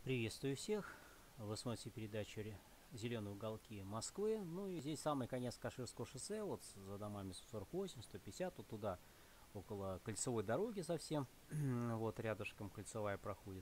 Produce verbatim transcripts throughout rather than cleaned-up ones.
Приветствую всех. Вы смотрите передачу ре- «Зеленые уголки Москвы». Ну и здесь самый конец Каширского шоссе, вот за домами сто сорок восемь, сто пятьдесят, вот туда, около кольцевой дороги совсем, вот рядышком кольцевая проходит.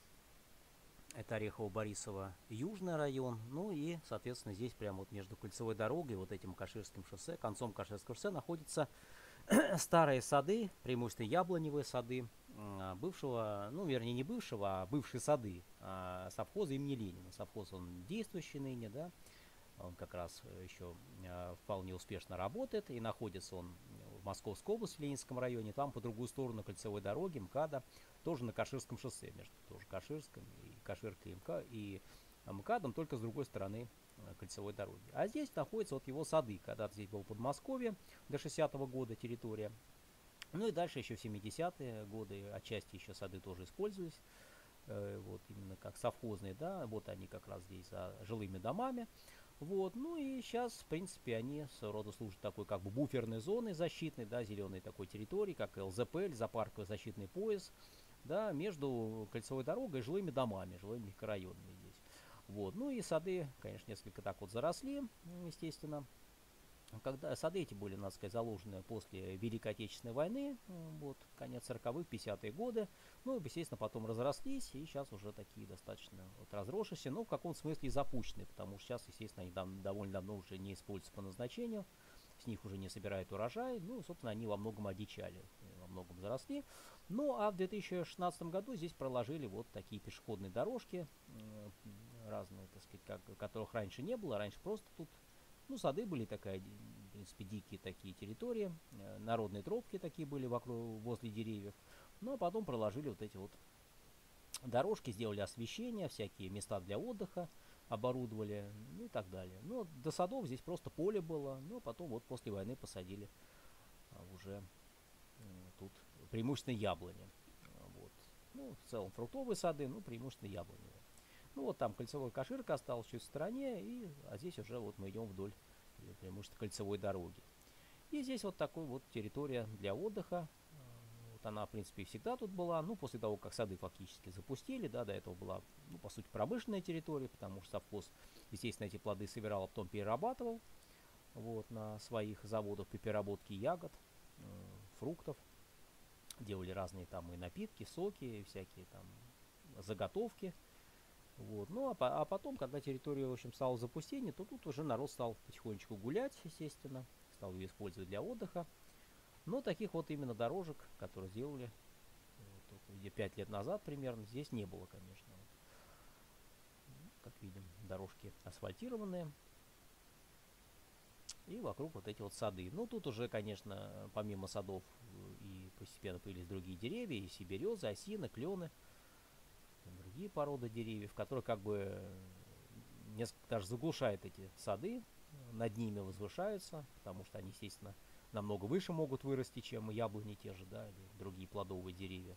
Это Орехово-Борисово южный район, ну и, соответственно, здесь прямо вот между кольцевой дорогой, вот этим Каширским шоссе, концом Каширского шоссе находится старые сады, преимущественно яблоневые сады м, бывшего, ну, вернее, не бывшего, а бывшие сады а, совхоза имени Ленина. Совхоз, он действующий ныне, да, он как раз еще а, вполне успешно работает, и находится он в Московской области, в Ленинском районе, там по другую сторону кольцевой дороги, МКАДа, тоже на Каширском шоссе, между тоже Каширском, и Каширкой, и, МК, и МКАДом, только с другой стороны э, кольцевой дороги. А здесь находятся вот его сады, когда-то здесь было Подмосковье, до шестидесятого года территория. Ну и дальше еще в семидесятые годы отчасти еще сады тоже использовались, э, вот именно как совхозные, да, вот они как раз здесь за жилыми домами. Вот, ну и сейчас, в принципе, они своего рода служат такой как бы буферной зоной защитной, да, зеленой такой территории, как ЛЗП, лесопарковый защитный пояс, да, между кольцевой дорогой и жилыми домами, жилыми микрорайонами здесь. Вот, ну и сады, конечно, несколько так вот заросли, естественно. Когда сады эти были, надо сказать, заложены после Великой Отечественной войны, вот, конец сороковых, пятидесятые годы, ну, и, естественно, потом разрослись, и сейчас уже такие достаточно вот разросшиеся, но в каком-то смысле и запущенные, потому что сейчас, естественно, они дав- довольно давно уже не используются по назначению, с них уже не собирают урожай, ну, собственно, они во многом одичали, во многом заросли. Ну, а в две тысячи шестнадцатом году здесь проложили вот такие пешеходные дорожки, разные, так сказать, как, которых раньше не было, раньше просто тут ну, сады были такая, в принципе, дикие такие территории, э, народные тропки такие были вокруг, возле деревьев. Ну, а потом проложили вот эти вот дорожки, сделали освещение, всякие места для отдыха оборудовали, ну и так далее. Ну, до садов здесь просто поле было, ну, а потом вот после войны посадили а, уже м, тут преимущественно яблони. А, Вот. Ну, в целом фруктовые сады, ну, преимущественно яблоневые. Ну, вот там кольцевая Каширка осталась чуть в стороне, и, а здесь уже вот мы идем вдоль э, преимущественно кольцевой дороги. И здесь вот такой вот территория для отдыха. Вот она, в принципе, и всегда тут была. Ну, после того, как сады фактически запустили, да, до этого была, ну, по сути, промышленная территория, потому что совхоз, естественно, эти плоды собирал, а потом перерабатывал вот, на своих заводах по переработке ягод, э, фруктов. Делали разные там и напитки, соки, и всякие там заготовки. Вот. Ну, а, по- а потом, когда территория, в общем, стала в запустении, то тут уже народ стал потихонечку гулять, естественно, стал ее использовать для отдыха. Но таких вот именно дорожек, которые сделали вот, где пять лет назад примерно, здесь не было, конечно. Как видим, дорожки асфальтированные. И вокруг вот эти вот сады. Ну, тут уже, конечно, помимо садов э, и постепенно появились другие деревья, и сибирезы, осины, клены, другие породы деревьев, которые как бы несколько даже заглушают эти сады, над ними возвышаются, потому что они, естественно, намного выше могут вырасти, чем яблони те же, да, или другие плодовые деревья.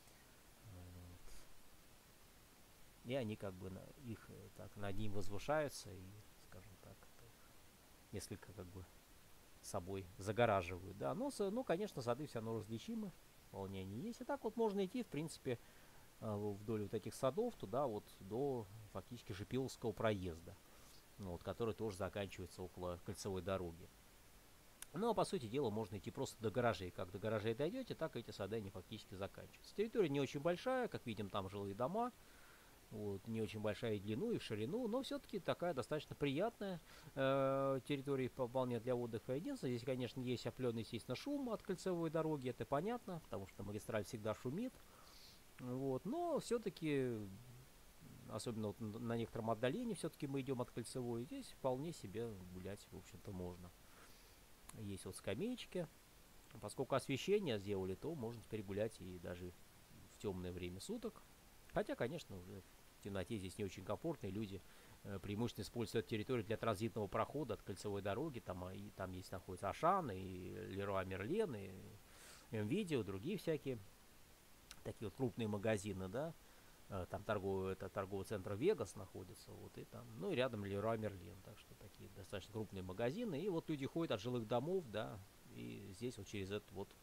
И они как бы на, их э, так над ним возвышаются и, скажем так, несколько как бы собой загораживают, да. Но, ну, конечно, сады все равно различимы, вполне они есть. И так вот можно идти, в принципе, э, вдоль вот этих садов туда вот до фактически Шипиловского проезда, ну, вот, который тоже заканчивается около кольцевой дороги. Ну, а по сути дела можно идти просто до гаражей. Как до гаражей дойдете, так эти сады они фактически заканчиваются. Территория не очень большая, как видим, там жилые дома. Вот, не очень большая и в длину, и в ширину, но все-таки такая достаточно приятная э, территория вполне для отдыха. Единственное, здесь, конечно, есть определенный, естественно, шум от кольцевой дороги, это понятно, потому что магистраль всегда шумит. Вот, но все-таки, особенно вот на некотором отдалении, все-таки мы идем от кольцевой, здесь вполне себе гулять, в общем-то, можно. Есть вот скамеечки. Поскольку освещение сделали, то можно теперь гулять и даже в темное время суток. Хотя, конечно, уже в темноте здесь не очень комфортно, и люди э, преимущественно используют эту территорию для транзитного прохода от кольцевой дороги. Там, а, и, там есть находится Ашан, и Леруа Мерлен, и МВидео, другие всякие такие вот крупные магазины, да. Э, Там торговый, это торговый центр Вегас находится, вот, и там, ну, и рядом Леруа Мерлен, так что такие достаточно крупные магазины. И вот люди ходят от жилых домов, да, и здесь вот через этот вот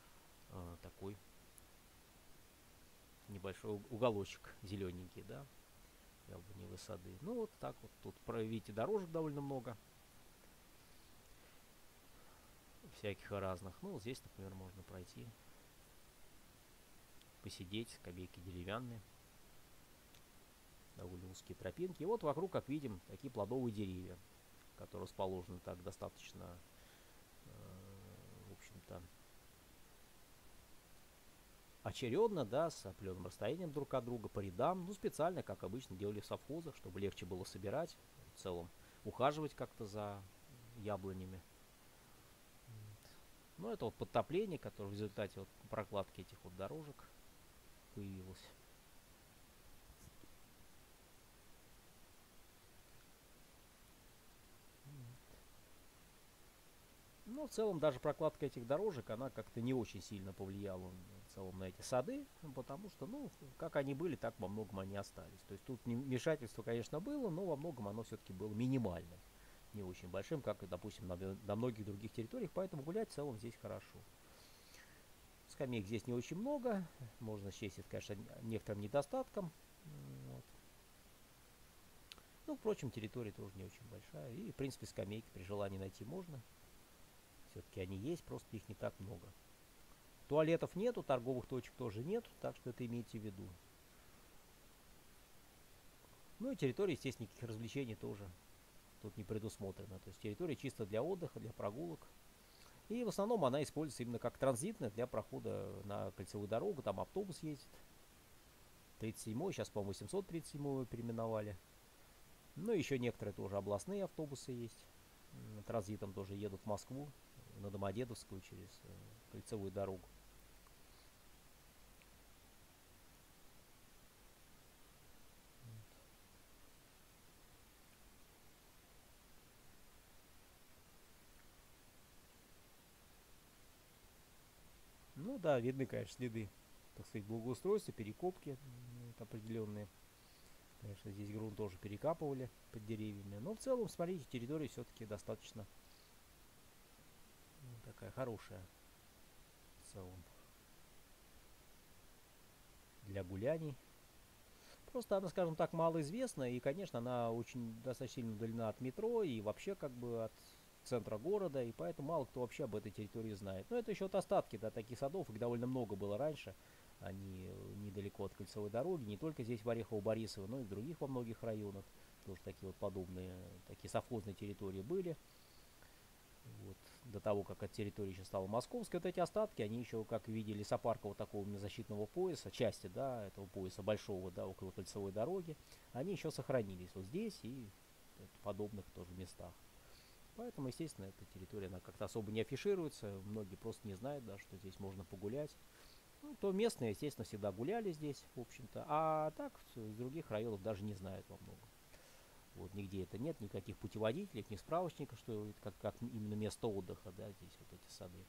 э, такой небольшой уголочек зелененький, да. яблоневые сады. Ну вот так вот. Тут, видите, дорожек довольно много. Всяких разных. Ну, вот здесь, например, можно пройти. Посидеть, скамейки деревянные. Довольно узкие тропинки. И вот вокруг, как видим, такие плодовые деревья, которые расположены так достаточно, э, в общем-то, очередно, да, с определенным расстоянием друг от друга, по рядам. Ну, специально, как обычно делали в совхозах, чтобы легче было собирать, в целом ухаживать как-то за яблонями. Ну, это вот подтопление, которое в результате вот прокладки этих вот дорожек появилось. Ну, в целом, даже прокладка этих дорожек, она как-то не очень сильно повлияла в целом на эти сады, потому что, ну, как они были, так во многом они остались. То есть тут вмешательство, конечно, было, но во многом оно все-таки было минимальным, не очень большим, как, допустим, на, на многих других территориях, поэтому гулять в целом здесь хорошо. Скамеек здесь не очень много, можно счесть это, конечно, некоторым недостатком. Вот. Ну, впрочем, территория тоже не очень большая, и, в принципе, скамейки при желании найти можно. Все-таки они есть, просто их не так много. Туалетов нету, торговых точек тоже нет, так что это имейте в виду. Ну и территория, естественно, никаких развлечений тоже тут не предусмотрена. То есть территория чисто для отдыха, для прогулок. И в основном она используется именно как транзитная для прохода на кольцевую дорогу. Там автобус ездит. тридцать седьмой, сейчас, по-моему, восемьсот тридцать седьмой переименовали. Ну и еще некоторые тоже областные автобусы есть. Транзитом тоже едут в Москву, на Домодедовскую через кольцевую дорогу. Ну да, видны, конечно, следы, так сказать, благоустройства, перекопки определенные. Конечно, здесь грунт тоже перекапывали под деревьями. Но в целом, смотрите, территория все-таки достаточно ну, такая хорошая в целом для гуляний. Просто она, скажем так, малоизвестна, и, конечно, она очень достаточно сильно удалена от метро и вообще как бы от центра города, и поэтому мало кто вообще об этой территории знает. Но это еще вот остатки, да, таких садов, их довольно много было раньше. Они недалеко от кольцевой дороги, не только здесь в Орехово-Борисово, но и в других во многих районах. Тоже такие вот подобные, такие совхозные территории были. Вот. До того, как от территории еще стала московской, вот эти остатки, они еще, как в виде лесопаркового такого защитного пояса, части, да, этого пояса большого, да, около кольцевой дороги, они еще сохранились вот здесь и в подобных тоже местах. Поэтому, естественно, эта территория, она как-то особо не афишируется, многие просто не знают, да, что здесь можно погулять. Ну, то местные, естественно, всегда гуляли здесь, в общем-то, а так из других районов даже не знают во многом. Вот нигде это нет, никаких путеводителей, ни справочников, что как, как именно место отдыха, да, здесь вот эти сады.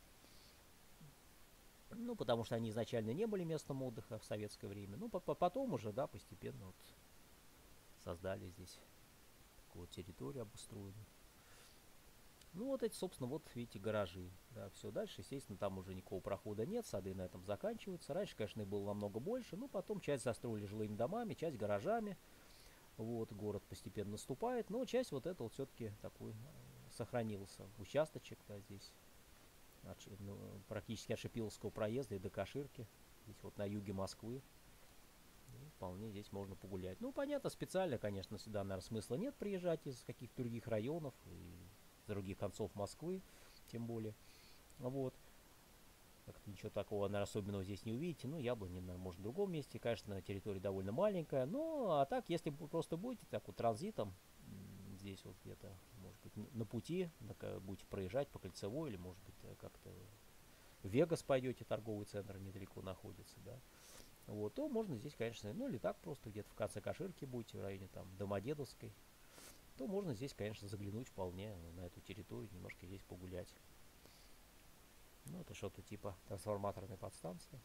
Ну, потому что они изначально не были местом отдыха в советское время. Ну, по -по потом уже, да, постепенно вот создали здесь такую территорию обустроенную. Ну, вот эти, собственно, вот, видите, гаражи. Да, все дальше, естественно, там уже никакого прохода нет, сады на этом заканчиваются. Раньше, конечно, их было намного больше, но потом часть застроили жилыми домами, часть гаражами. Вот, город постепенно наступает, но часть вот этого все-таки такой сохранился. Участочек, да, здесь от, ну, практически от Шипиловского проезда и до Каширки. Здесь вот на юге Москвы. И вполне здесь можно погулять. Ну, понятно, специально, конечно, сюда, наверное, смысла нет приезжать из каких-то других районов и с других концов Москвы, тем более. Вот. Как-то ничего такого, наверное, особенного здесь не увидите. Ну, яблони, наверное, может, в другом месте. Конечно, территория довольно маленькая. Ну, а так, если вы просто будете так вот транзитом, здесь вот где-то, может быть, на пути, будете проезжать по Кольцевой, или, может быть, как-то в Вегас пойдете, торговый центр недалеко находится, да, вот, то можно здесь, конечно, ну, или так просто где-то в конце Каширки будете, в районе там Домодедовской, то можно здесь, конечно, заглянуть вполне на эту территорию, немножко здесь погулять. Ну, это что-то типа трансформаторной подстанции.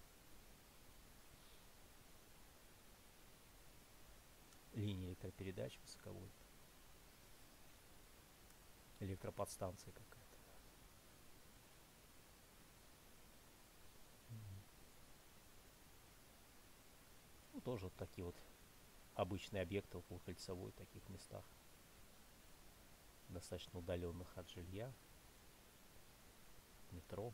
Линии электропередач высоковольтной. Электроподстанция какая-то. Ну, тоже вот такие вот обычные объекты около Кольцевой в таких местах, достаточно удаленных от жилья, метро.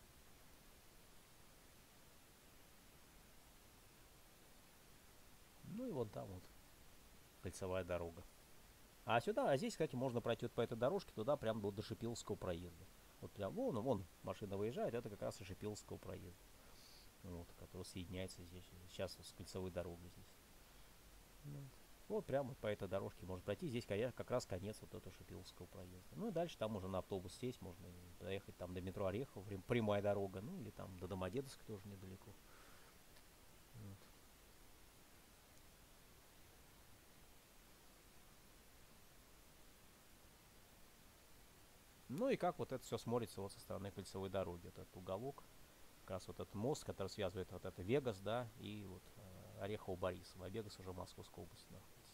Ну и вон там вот Кольцевая дорога. А сюда, а здесь, кстати, можно пройти вот по этой дорожке туда прям до, до Шипиловского проезда. Вот прям вон, вон машина выезжает, это как раз и Шипиловского проезда. Вот, который соединяется здесь, сейчас с Кольцевой дорогой здесь. Вот, вот прямо по этой дорожке можно пройти. Здесь как раз конец вот этого Шипиловского проезда. Ну и дальше там уже на автобус сесть, можно доехать там до метро Орехово, прямая дорога, ну или там до Домодедовска тоже недалеко. Вот. Ну и как вот это все смотрится вот со стороны Кольцевой дороги, вот этот уголок, как раз вот этот мост, который связывает вот это Вегас, да, и вот э, Орехово-Борисово, а Вегас уже Московская область находится.